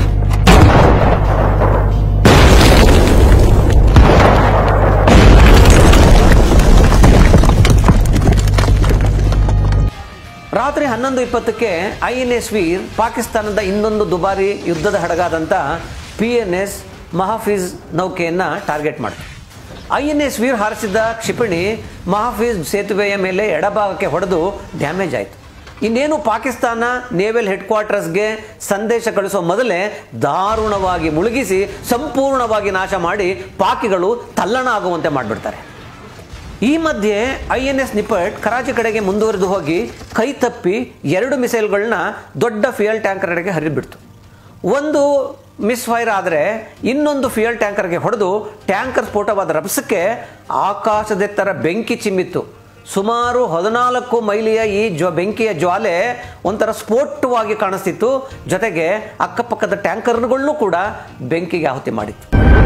ರಾತ್ರಿ ಹನ್ನೊಂದು ಇಪ್ಪತ್ತಕ್ಕೆ ಐ ಎನ್ ಎಸ್ ವೀರ್ ಪಾಕಿಸ್ತಾನದ ಇನ್ನೊಂದು ದುಬಾರಿ ಯುದ್ಧದ ಹಡಗಾದಂಥ ಪಿ ಎನ್ ಎಸ್ ಮಹಾಫೀಜ್ ನೌಕೆಯನ್ನು ಟಾರ್ಗೆಟ್ ಮಾಡಿತು. ಐ ಎನ್ ಎಸ್ ವೀರ್ ಹಾರಿಸಿದ ಕ್ಷಿಪಣಿ ಮಹಾಫೀಜ್ ಸೇತುವೆಯ ಮೇಲೆ ಎಡಭಾಗಕ್ಕೆ ಹೊಡೆದು ಡ್ಯಾಮೇಜ್ ಆಯಿತು. ಇನ್ನೇನು ಪಾಕಿಸ್ತಾನ ನೇವಲ್ ಹೆಡ್ ಕ್ವಾರ್ಟರ್ಸ್ಗೆ ಸಂದೇಶ ಕಳಿಸುವ ಮೊದಲೇ ದಾರುಣವಾಗಿ ಮುಳುಗಿಸಿ ಸಂಪೂರ್ಣವಾಗಿ ನಾಶ ಮಾಡಿ ಪಾಕಿಗಳು ತಲ್ಲಣ ಆಗುವಂತೆ ಮಾಡಿಬಿಡ್ತಾರೆ. ಈ ಮಧ್ಯೆ I N S Nipat Karachi ಕಡೆಗೆ ಮುಂದುವರೆದು ಹೋಗಿ ಕೈ ತಪ್ಪಿ ಎರಡು ಮಿಸೈಲ್ಗಳನ್ನ ದೊಡ್ಡ ಫ್ಯೂಯಲ್ ಟ್ಯಾಂಕರ್ ಕಡೆಗೆ ಹರಿಬಿಡ್ತು. ಒಂದು ಮಿಸ್ ಫೈರ್ ಆದರೆ ಇನ್ನೊಂದು ಫ್ಯೂಯಲ್ ಟ್ಯಾಂಕರ್ಗೆ ಹೊಡೆದು ಟ್ಯಾಂಕರ್ ಸ್ಫೋಟವಾದ ರಭಸಕ್ಕೆ ಆಕಾಶದೆತ್ತರ ಬೆಂಕಿ ಚಿಮ್ಮಿತ್ತು. ಸುಮಾರು ಹದಿನಾಲ್ಕು ಮೈಲಿಯ ಈ ಜ್ವ ಬೆಂಕಿಯ ಜ್ವಾಲೆ ಒಂಥರ ಸ್ಫೋಟವಾಗಿ ಕಾಣಿಸ್ತಿತ್ತು. ಜೊತೆಗೆ ಅಕ್ಕಪಕ್ಕದ ಟ್ಯಾಂಕರ್ಗಳನ್ನೂ ಕೂಡ ಬೆಂಕಿಗೆ ಆಹುತಿ ಮಾಡಿತ್ತು.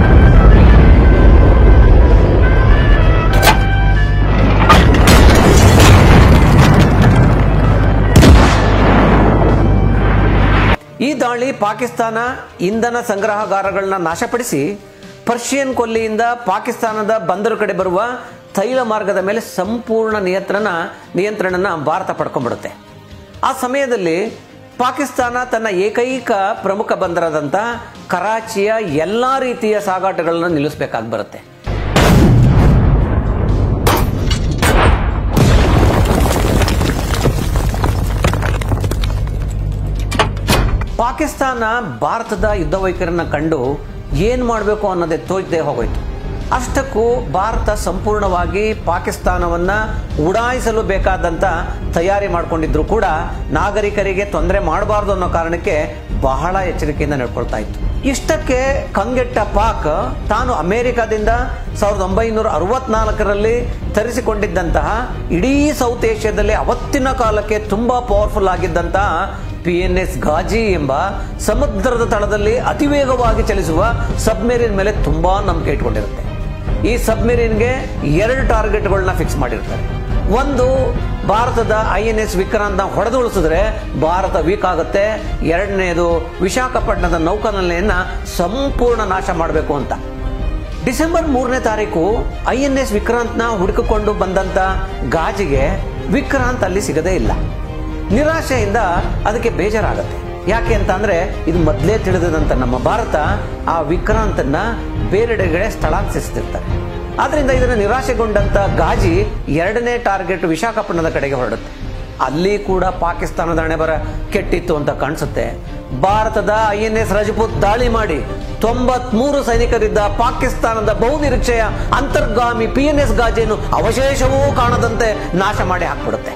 ಈ ದಾಳಿ ಪಾಕಿಸ್ತಾನ ಇಂಧನ ಸಂಗ್ರಹಗಾರಗಳನ್ನ ನಾಶಪಡಿಸಿ ಪರ್ಷಿಯನ್ ಕೊಲ್ಲಿಯಿಂದ ಪಾಕಿಸ್ತಾನದ ಬಂದರು ಕಡೆ ಬರುವ ತೈಲ ಮಾರ್ಗದ ಮೇಲೆ ಸಂಪೂರ್ಣ ನಿಯಂತ್ರಣ ನಿಯಂತ್ರಣನ ಭಾರತ ಪಡ್ಕೊಂಡ್ಬಿಡುತ್ತೆ. ಆ ಸಮಯದಲ್ಲಿ ಪಾಕಿಸ್ತಾನ ತನ್ನ ಏಕೈಕ ಪ್ರಮುಖ ಬಂದರಾದಂಥ ಕರಾಚಿಯ ಎಲ್ಲ ರೀತಿಯ ಸಾಗಾಟಗಳನ್ನು ನಿಲ್ಲಿಸಬೇಕಾಗಿ ಬರುತ್ತೆ. ಪಾಕಿಸ್ತಾನ ಭಾರತದ ಯುದ್ಧ ವೈಖರಿಯನ್ನು ಕಂಡು ಏನು ಮಾಡಬೇಕು ಅನ್ನೋದೇ ತೋಚದೆ ಹೋಗೋಯ್ತು. ಅಷ್ಟಕ್ಕೂ ಭಾರತ ಸಂಪೂರ್ಣವಾಗಿ ಪಾಕಿಸ್ತಾನವನ್ನ ಉಡಾಯಿಸಲು ಬೇಕಾದಂತ ತಯಾರಿ ಮಾಡಿಕೊಂಡಿದ್ರು ಕೂಡ ನಾಗರಿಕರಿಗೆ ತೊಂದರೆ ಮಾಡಬಾರದು ಅನ್ನೋ ಕಾರಣಕ್ಕೆ ಬಹಳ ಎಚ್ಚರಿಕೆಯಿಂದ ನಡ್ಕೊಳ್ತಾ ಇತ್ತು. ಇಷ್ಟಕ್ಕೆ ಕಂಗೆಟ್ಟ ಪಾಕ್ ತಾನು ಅಮೆರಿಕದಿಂದ ಸಾವಿರದ ಒಂಬೈನೂರ ಅರವತ್ನಾಲ್ಕರಲ್ಲಿ ತರಿಸಿಕೊಂಡಿದ್ದಂತಹ ಇಡೀ ಸೌತ್ ಏಷ್ಯಾದಲ್ಲಿ ಅವತ್ತಿನ ಕಾಲಕ್ಕೆ ತುಂಬಾ ಪವರ್ಫುಲ್ ಆಗಿದ್ದಂತಹ ಪಿ ಎನ್ ಎಸ್ ಗಾಜಿ ಎಂಬ ಸಮುದ್ರದ ತಳದಲ್ಲಿ ಅತಿವೇಗವಾಗಿ ಚಲಿಸುವ ಸಬ್ಮೆರಿನ್ ಮೇಲೆ ತುಂಬಾ ನಂಬಿಕೆ ಇಟ್ಕೊಂಡಿರುತ್ತೆ. ಈ ಸಬ್ಮೆರಿನ್ಗೆ ಎರಡು ಟಾರ್ಗೆಟ್ಗಳನ್ನ ಫಿಕ್ಸ್ ಮಾಡಿರ್ತಾರೆ. ಒಂದು, ಭಾರತದ ಐ ಎನ್ ಎಸ್ ವಿಕ್ರಾಂತ್ ಹೊಡೆದು ಉಳಿಸಿದ್ರೆ ಭಾರತ ವೀಕ್ ಆಗುತ್ತೆ. ಎರಡನೇದು, ವಿಶಾಖಪಟ್ಟಣದ ನೌಕಾನೆಲೆಯನ್ನ ಸಂಪೂರ್ಣ ನಾಶ ಮಾಡಬೇಕು ಅಂತ. ಡಿಸೆಂಬರ್ ಮೂರನೇ ತಾರೀಕು ಐ ಎನ್ ಎಸ್ ವಿಕ್ರಾಂತ್ನ ಹುಡುಕಿಕೊಂಡು ಬಂದಂತ ಗಾಜಿಗೆ ವಿಕ್ರಾಂತ್ ಅಲ್ಲಿ ಸಿಗದೇ ಇಲ್ಲ. ನಿರಾಶೆಯಿಂದ ಅದಕ್ಕೆ ಬೇಜಾರಾಗತ್ತೆ. ಯಾಕೆ ಅಂತ ಅಂದ್ರೆ ಇದು ಮೊದಲೇ ತಿಳಿದಂತ ನಮ್ಮ ಭಾರತ ಆ ವಿಕ್ರಾಂತನ್ನ ಬೇರೆಡೆಗಡೆ ಸ್ಥಳಾಂತರಿಸ್ತಿರ್ತಾರೆ. ಆದ್ರಿಂದ ಇದನ್ನ ನಿರಾಶೆಗೊಂಡಂತ ಗಾಜಿ ಎರಡನೇ ಟಾರ್ಗೆಟ್ ವಿಶಾಖಪಟ್ಟಣದ ಕಡೆಗೆ ಹೊರಡುತ್ತೆ. ಅಲ್ಲಿ ಕೂಡ ಪಾಕಿಸ್ತಾನದ ಹಣೆ ಬರ ಕೆಟ್ಟಿತ್ತು ಅಂತ ಕಾಣಿಸುತ್ತೆ. ಭಾರತದ ಐ ಎನ್ ಎಸ್ ರಜಪೂತ್ ದಾಳಿ ಮಾಡಿ ತೊಂಬತ್ಮೂರು ಸೈನಿಕರಿದ್ದ ಪಾಕಿಸ್ತಾನದ ಬಹುನಿರೀಕ್ಷೆಯ ಅಂತರ್ಗಾಮಿ ಪಿ ಎನ್ ಎಸ್ ಗಾಜೆಯನ್ನು ಅವಶೇಷವೂ ಕಾಣದಂತೆ ನಾಶ ಮಾಡಿ ಹಾಕ್ಬಿಡುತ್ತೆ.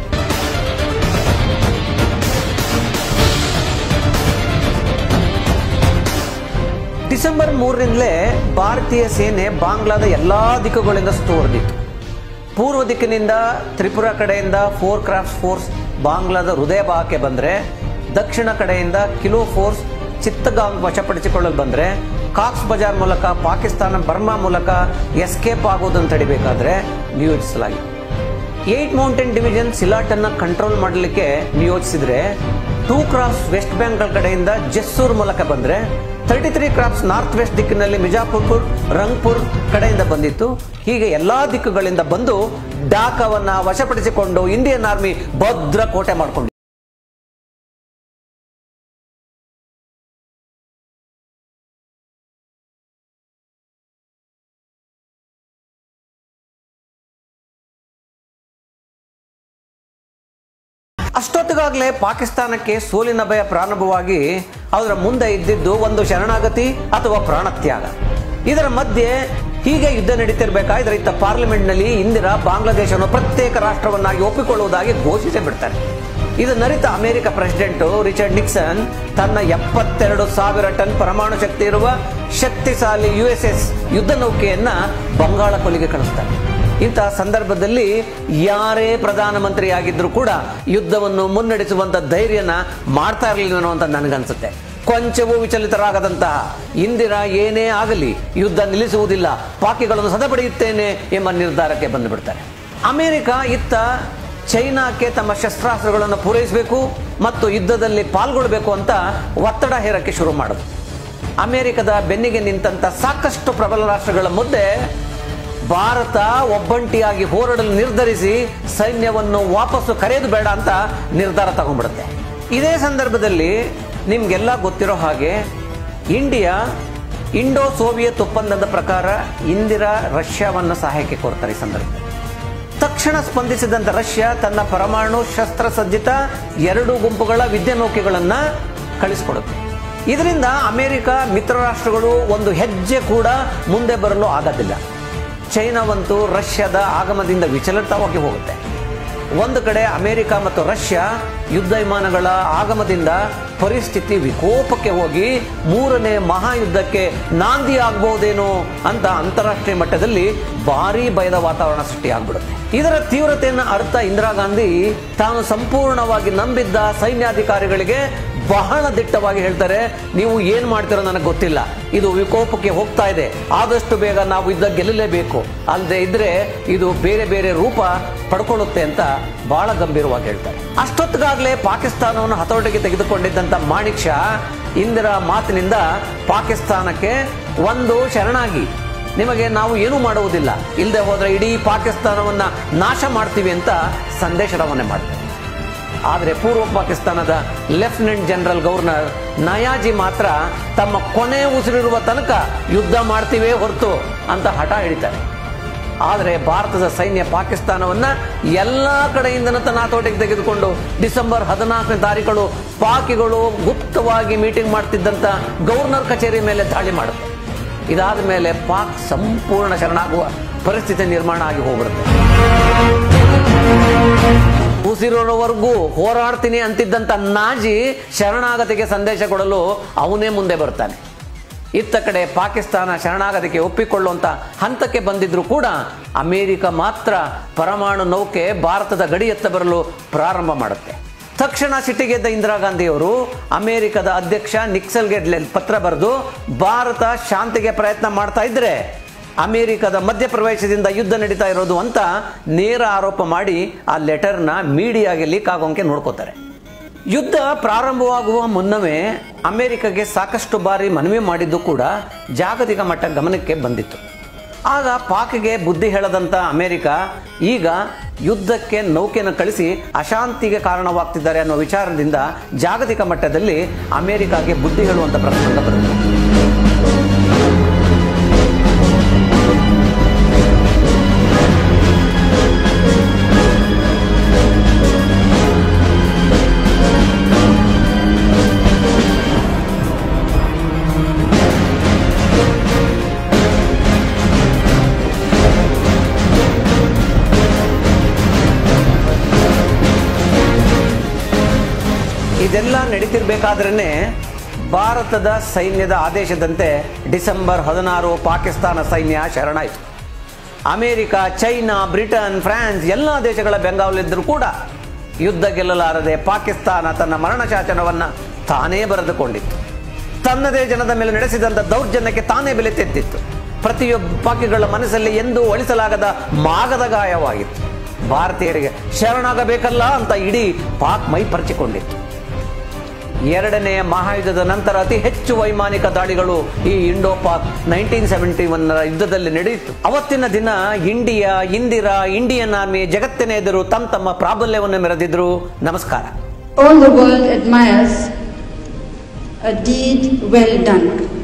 ಡಿಸೆಂಬರ್ ಮೂರರಿಂದಲೇ ಭಾರತೀಯ ಸೇನೆ ಬಾಂಗ್ಲಾದ ಎಲ್ಲಾ ದಿಕ್ಕುಗಳಿಂದ ಸುತ್ತುವರೆದಿತ್ತು. ಪೂರ್ವ ದಿಕ್ಕಿನಿಂದ ತ್ರಿಪುರಾ ಕಡೆಯಿಂದ ಫೋರ್ ಕ್ರಾಫ್ಟ್ಸ್ ಫೋರ್ಸ್ ಬಾಂಗ್ಲಾದ ಹೃದಯ ಭಾಗಕ್ಕೆ ಬಂದ್ರೆ, ದಕ್ಷಿಣ ಕಡೆಯಿಂದ ಕಿಲೋ ಫೋರ್ಸ್ ಚಿತ್ತಗಾಂಗ್ ವಶಪಡಿಸಿಕೊಳ್ಳಲು ಬಂದ್ರೆ, ಕಾಕ್ಸ್ ಬಜಾರ್ ಮೂಲಕ ಪಾಕಿಸ್ತಾನ ಬರ್ಮಾ ಮೂಲಕ ಎಸ್ಕೇಪ್ ಆಗೋದನ್ನು ತಡಿಬೇಕಾದ್ರೆ ನಿಯೋಜಿಸಲಾಗಿದೆ. ಏಟ್ ಮೌಂಟೇನ್ ಡಿವಿಷನ್ ಸಿಲಾಟ್ ಅನ್ನ ಕಂಟ್ರೋಲ್ ಮಾಡಲಿಕ್ಕೆ ನಿಯೋಜಿಸಿದ್ರೆ, ಟೂ ಕ್ರಾಫ್ಟ್ಸ್ ವೆಸ್ಟ್ ಬೆಂಗಾಲ್ ಕಡೆಯಿಂದ ಜೆಸ್ಸೂರ್ ಮೂಲಕ ಬಂದ್ರೆ, thirty three crafts north west ದಿಕ್ಕಿನಲ್ಲಿ ಮಿಜಾಪುರ್ ರಂಗ್ಪುರ್ ಕಡೆಯಿಂದ ಬಂದಿತ್ತು. ಹೀಗೆ ಎಲ್ಲಾ ದಿಕ್ಕುಗಳಿಂದ ಬಂದು ಢಾಕಾವನ್ನ ವಶಪಡಿಸಿಕೊಂಡು ಇಂಡಿಯನ್ ಆರ್ಮಿ ಭದ್ರ ಕೋಟೆ ಮಾಡಿಕೊಂಡಿತ್ತು. ಅಷ್ಟೊತ್ತಿಗಾಗಲೇ ಪಾಕಿಸ್ತಾನಕ್ಕೆ ಸೋಲಿನ ಭಯ ಪ್ರಾರಂಭವಾಗಿ ಅದರ ಮುಂದೆ ಇದ್ದಿದ್ದು ಒಂದು ಶರಣಾಗತಿ ಅಥವಾ ಪ್ರಾಣತ್ಯಾಗ. ಇದರ ಮಧ್ಯೆ ಹೀಗೆ ಯುದ್ಧ ನಡೀತಿರ್ಬೇಕಾದ್ರೆ ಇತ್ತ ಪಾರ್ಲಿಮೆಂಟ್ ನಲ್ಲಿ ಇಂದಿರಾ ಬಾಂಗ್ಲಾದೇಶವನ್ನು ಪ್ರತ್ಯೇಕ ರಾಷ್ಟ್ರವನ್ನಾಗಿ ಒಪ್ಪಿಕೊಳ್ಳುವುದಾಗಿ ಘೋಷಿಸಿ ಬಿಡ್ತಾರೆ. ಇದನ್ನರಿತ ಅಮೆರಿಕ ಪ್ರೆಸಿಡೆಂಟ್ ರಿಚರ್ಡ್ ನಿಕ್ಸನ್ ತನ್ನ ಎಪ್ಪತ್ತೆರಡು ಸಾವಿರ ಟನ್ ಪರಮಾಣು ಶಕ್ತಿ ಇರುವ ಶಕ್ತಿಶಾಲಿ ಯು ಎಸ್ ಎಸ್ ಯುದ್ಧ ನೌಕೆಯನ್ನ ಬಂಗಾಳ ಕೊಲ್ಲಿಗೆ ಕಳಿಸ್ತಾರೆ. ಇಂತಹ ಸಂದರ್ಭದಲ್ಲಿ ಯಾರೇ ಪ್ರಧಾನಮಂತ್ರಿ ಆಗಿದ್ರು ಕೂಡ ಯುದ್ಧವನ್ನು ಮುನ್ನಡೆಸುವಂತ ಧೈರ್ಯನ ಮಾಡ್ತಾ ಇರಲಿಲ್ಲ ಅಂತ ನನಗನ್ಸುತ್ತೆ. ಕೊಂಚವೂ ವಿಚಲಿತರಾಗದಂತಹ ಇಂದಿರಾ ಏನೇ ಆಗಲಿ ಯುದ್ಧ ನಿಲ್ಲಿಸುವುದಿಲ್ಲ, ಪಾಕಿಗಳನ್ನು ಸದಪಡೆಯುತ್ತೇನೆ ಎಂಬ ನಿರ್ಧಾರಕ್ಕೆ ಬಂದು ಬಿಡ್ತಾರೆ. ಅಮೆರಿಕ ಇತ್ತ ಚೈನಾಕ್ಕೆ ತಮ್ಮ ಶಸ್ತ್ರಾಸ್ತ್ರಗಳನ್ನು ಪೂರೈಸಬೇಕು ಮತ್ತು ಯುದ್ಧದಲ್ಲಿ ಪಾಲ್ಗೊಳ್ಳಬೇಕು ಅಂತ ಒತ್ತಡ ಹೇರಕ್ಕೆ ಶುರು ಮಾಡಿದ್ರು. ಅಮೆರಿಕದ ಬೆನ್ನಿಗೆ ನಿಂತ ಸಾಕಷ್ಟು ಪ್ರಬಲ ರಾಷ್ಟ್ರಗಳ ಮುಂದೆ ಭಾರತ ಒಬ್ಬಂಟಿಯಾಗಿ ಹೋರಾಡಲು ನಿರ್ಧರಿಸಿ ಸೈನ್ಯವನ್ನು ವಾಪಸ್ಸು ಕರೆಯೋದು ಬೇಡ ಅಂತ ನಿರ್ಧಾರ ತಗೊಂಡ್ಬಿಡುತ್ತೆ. ಇದೇ ಸಂದರ್ಭದಲ್ಲಿ ನಿಮ್ಗೆಲ್ಲ ಗೊತ್ತಿರೋ ಹಾಗೆ ಇಂಡಿಯಾ ಇಂಡೋ ಸೋವಿಯತ್ ಒಪ್ಪಂದದ ಪ್ರಕಾರ ಇಂದಿರಾ ರಷ್ಯಾವನ್ನ ಸಹಾಯಕ್ಕೆ ಕೋರ್ತಾರೆ. ಈ ಸಂದರ್ಭದಲ್ಲಿ ತಕ್ಷಣ ಸ್ಪಂದಿಸಿದಂತ ರಷ್ಯಾ ತನ್ನ ಪರಮಾಣು ಶಸ್ತ್ರಸಜ್ಜಿತ ಎರಡು ಗುಂಪುಗಳ ವಿದ್ಯಾನೌಕೆಗಳನ್ನ ಕಳಿಸಿಕೊಡುತ್ತೆ. ಇದರಿಂದ ಅಮೆರಿಕ ಮಿತ್ರ ರಾಷ್ಟ್ರಗಳು ಒಂದು ಹೆಜ್ಜೆ ಕೂಡ ಮುಂದೆ ಬರಲು ಆಗೋದಿಲ್ಲ. ಚೈನಾವಂತೂ ರಷ್ಯಾದ ಆಗಮನದಿಂದ ವಿಚಲಿತವಾಗಿ ಹೋಗುತ್ತೆ. ಒಂದು ಕಡೆ ಅಮೆರಿಕ ಮತ್ತು ರಷ್ಯಾ ಯುದ್ಧ ವಿಮಾನಗಳ ಆಗಮನದಿಂದ ಪರಿಸ್ಥಿತಿ ವಿಕೋಪಕ್ಕೆ ಹೋಗಿ ಮೂರನೇ ಮಹಾಯುದ್ಧಕ್ಕೆ ನಾಂದಿ ಆಗಬಹುದೇನೋ ಅಂತ ಅಂತಾರಾಷ್ಟ್ರೀಯ ಮಟ್ಟದಲ್ಲಿ ಭಾರೀ ಭಯದ ವಾತಾವರಣ ಸೃಷ್ಟಿಯಾಗ್ಬಿಡುತ್ತೆ. ಇದರ ತೀವ್ರತೆಯನ್ನು ಅರ್ಥ ಇಂದಿರಾ ಗಾಂಧಿ ತಾನು ಸಂಪೂರ್ಣವಾಗಿ ನಂಬಿದ್ದ ಸೈನ್ಯಾಧಿಕಾರಿಗಳಿಗೆ ಬಹಳ ದಿಟ್ಟವಾಗಿ ಹೇಳ್ತಾರೆ, ನೀವು ಏನ್ ಮಾಡ್ತಿರೋ ನನಗೆ ಗೊತ್ತಿಲ್ಲ, ಇದು ವಿಕೋಪಕ್ಕೆ ಹೋಗ್ತಾ ಇದೆ, ಆದಷ್ಟು ಬೇಗ ನಾವು ಯುದ್ಧ ಗೆಲ್ಲಲೇಬೇಕು, ಅಲ್ಲದೆ ಇದ್ರೆ ಇದು ಬೇರೆ ಬೇರೆ ರೂಪ ಪಡ್ಕೊಳ್ಳುತ್ತೆ ಅಂತ ಬಹಳ ಗಂಭೀರವಾಗಿ ಹೇಳ್ತಾರೆ. ಅಷ್ಟೊತ್ತಿಗಾಗಲೇ ಪಾಕಿಸ್ತಾನವನ್ನು ಹತೋಟಿಗೆ ತೆಗೆದುಕೊಂಡಿದ್ದಂತ ಮಾಣಿಕ್ ಶಾ ಇಂದಿರಾ ಮಾತಿನಿಂದ ಪಾಕಿಸ್ತಾನಕ್ಕೆ ಒಂದು ಶರಣಾಗಿ ನಿಮಗೆ ನಾವು ಏನೂ ಮಾಡುವುದಿಲ್ಲ, ಇಲ್ಲದೆ ಹೋದ್ರೆ ಇಡೀ ಪಾಕಿಸ್ತಾನವನ್ನ ನಾಶ ಮಾಡ್ತೀವಿ ಅಂತ ಸಂದೇಶ ರವಾನೆ ಮಾಡ್ತಾರೆ. ಆದರೆ ಪೂರ್ವ ಪಾಕಿಸ್ತಾನದ ಲೆಫ್ಟಿನೆಂಟ್ ಜನರಲ್ ಗವರ್ನರ್ ನಯಾಜಿ ಮಾತ್ರ ತಮ್ಮ ಕೊನೆ ಉಸಿರಿರುವ ತನಕ ಯುದ್ಧ ಮಾಡ್ತೀವೇ ಹೊರತು ಅಂತ ಹಠ ಹಿಡಿತಾರೆ. ಆದರೆ ಭಾರತದ ಸೈನ್ಯ ಪಾಕಿಸ್ತಾನವನ್ನ ಎಲ್ಲಾ ಕಡೆಯಿಂದ ತನ್ನ ಹತೋಟಿಗೆ ತೆಗೆದುಕೊಂಡು ಡಿಸೆಂಬರ್ ಹದಿನಾಲ್ಕನೇ ತಾರೀಕು ಪಾಕಿಗಳು ಗುಪ್ತವಾಗಿ ಮೀಟಿಂಗ್ ಮಾಡ್ತಿದ್ದಂತ ಗವರ್ನರ್ ಕಚೇರಿ ಮೇಲೆ ದಾಳಿ ಮಾಡುತ್ತೆ. ಇದಾದ ಮೇಲೆ ಪಾಕ್ ಸಂಪೂರ್ಣ ಶರಣಾಗುವ ಪರಿಸ್ಥಿತಿ ನಿರ್ಮಾಣ ಆಗಿ ಹೋಗ್ಬಿಡುತ್ತೆ. ಉಸಿರೋವರೆಗೂ ಹೋರಾಡ್ತೀನಿ ಅಂತಿದ್ದಂತ ನಾಜಿ ಶರಣಾಗತಿಗೆ ಸಂದೇಶ ಕೊಡಲು ಅವನೇ ಮುಂದೆ ಬರ್ತಾನೆ. ಇತ್ತ ಕಡೆ ಪಾಕಿಸ್ತಾನ ಶರಣಾಗತಿಗೆ ಒಪ್ಪಿಕೊಳ್ಳುವಂತ ಹಂತಕ್ಕೆ ಬಂದಿದ್ರು ಕೂಡ ಅಮೆರಿಕ ಮಾತ್ರ ಪರಮಾಣು ನೌಕೆ ಭಾರತದ ಗಡಿಯತ್ತ ಬರಲು ಪ್ರಾರಂಭ ಮಾಡುತ್ತೆ. ತಕ್ಷಣ ಸಿಟ್ಟಿಗೆದ್ದ ಇಂದಿರಾ ಗಾಂಧಿಯವರು ಅಮೆರಿಕದ ಅಧ್ಯಕ್ಷ ನಿಕ್ಸನ್ಗೆ ಪತ್ರ ಬರೆದು ಭಾರತ ಶಾಂತಿಗೆ ಪ್ರಯತ್ನ ಮಾಡ್ತಾ ಇದ್ರೆ ಅಮೆರಿಕದ ಮಧ್ಯಪ್ರವೇಶದಿಂದ ಯುದ್ಧ ನಡೀತಾ ಇರೋದು ಅಂತ ನೇರ ಆರೋಪ ಮಾಡಿ ಆ ಲೆಟರ್ನ ಮೀಡಿಯಾಗೆ ಲೀಕ್ ಆಗೋಂಗೆ ನೋಡ್ಕೋತಾರೆ. ಯುದ್ಧ ಪ್ರಾರಂಭವಾಗುವ ಮುನ್ನವೇ ಅಮೆರಿಕಗೆ ಸಾಕಷ್ಟು ಬಾರಿ ಮನವಿ ಮಾಡಿದ್ದು ಕೂಡ ಜಾಗತಿಕ ಮಟ್ಟ ಗಮನಕ್ಕೆ ಬಂದಿತ್ತು. ಆಗ ಪಾಕ್ಗೆ ಬುದ್ಧಿ ಹೇಳದಂತ ಅಮೆರಿಕ ಈಗ ಯುದ್ಧಕ್ಕೆ ನೌಕೆಯನ್ನು ಕಳಿಸಿ ಅಶಾಂತಿಗೆ ಕಾರಣವಾಗ್ತಿದ್ದಾರೆ ಅನ್ನೋ ವಿಚಾರದಿಂದ ಜಾಗತಿಕ ಮಟ್ಟದಲ್ಲಿ ಅಮೆರಿಕಾಗೆ ಬುದ್ಧಿ ಹೇಳುವಂತ ಪ್ರಸಂಗ ಬರುತ್ತೆ. ನಡೀತಿರ್ಬೇಕಾದ್ರೇ ಭಾರತದ ಸೈನ್ಯದ ಆದೇಶದಂತೆ ಡಿಸೆಂಬರ್ ಹದಿನಾರು ಪಾಕಿಸ್ತಾನ ಸೈನ್ಯ ಶರಣಾಯಿತು. ಅಮೆರಿಕ, ಚೈನಾ, ಬ್ರಿಟನ್, ಫ್ರಾನ್ಸ್ ಎಲ್ಲ ದೇಶಗಳ ಬೆಂಗಾವಲಿದ್ದರೂ ಕೂಡ ಯುದ್ಧ ಗೆಲ್ಲಲಾರದೆ ಪಾಕಿಸ್ತಾನ ತನ್ನ ಮರಣ ಶಾಸನವನ್ನು ತಾನೇ ಬರೆದುಕೊಂಡಿತ್ತು. ತನ್ನದೇ ಜನದ ಮೇಲೆ ನಡೆಸಿದಂಥ ದೌರ್ಜನ್ಯಕ್ಕೆ ತಾನೇ ಬೆಲೆ ತೆತ್ತಿತ್ತು. ಪ್ರತಿಯೊಬ್ಬ ಪಾಕಿಗಳ ಮನಸ್ಸಲ್ಲಿ ಎಂದೂ ಅಳಿಸಲಾಗದ ಮಾಗದ ಗಾಯವಾಗಿತ್ತು. ಭಾರತೀಯರಿಗೆ ಶರಣಾಗಬೇಕಲ್ಲ ಅಂತ ಇಡೀ ಪಾಕ್ ಮೈ ಪರಚಿಕೊಂಡಿತ್ತು. ಎರಡನೆಯ ಮಹಾಯುದ್ಧದ ನಂತರ ಅತಿ ಹೆಚ್ಚು ವೈಮಾನಿಕ ದಾಳಿಗಳು ಈ Indo Pak nineteen seventy one ಯುದ್ಧದಲ್ಲಿ ನಡೆಯಿತು. ಅವತ್ತಿನ ದಿನ ಇಂಡಿಯಾ, ಇಂದಿರಾ, ಇಂಡಿಯನ್ ಆರ್ಮಿ ಜಗತ್ತಿನ ಎದುರು ತಮ್ಮ ತಮ್ಮ ಪ್ರಾಬಲ್ಯವನ್ನು ಮೆರೆದಿದ್ರು. ನಮಸ್ಕಾರ. All the world admires a deed well done.